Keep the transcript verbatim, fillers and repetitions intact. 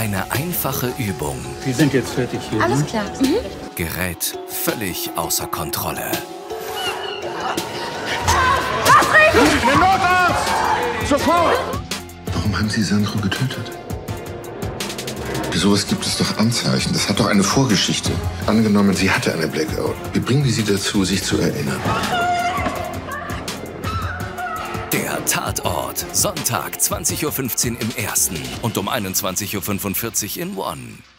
Eine einfache Übung Wir sind jetzt fertig hier. Alles ne? klar. Mhm. gerät völlig außer Kontrolle. Den Notarzt! Sofort! Warum haben Sie Sandro getötet? Für sowas gibt es doch Anzeichen. Das hat doch eine Vorgeschichte. Angenommen, sie hatte eine Blackout. Wie bringen wir sie dazu, sich zu erinnern? Der Tatort. Sonntag, zwanzig Uhr fünfzehn im Ersten und um einundzwanzig Uhr fünfundvierzig in One.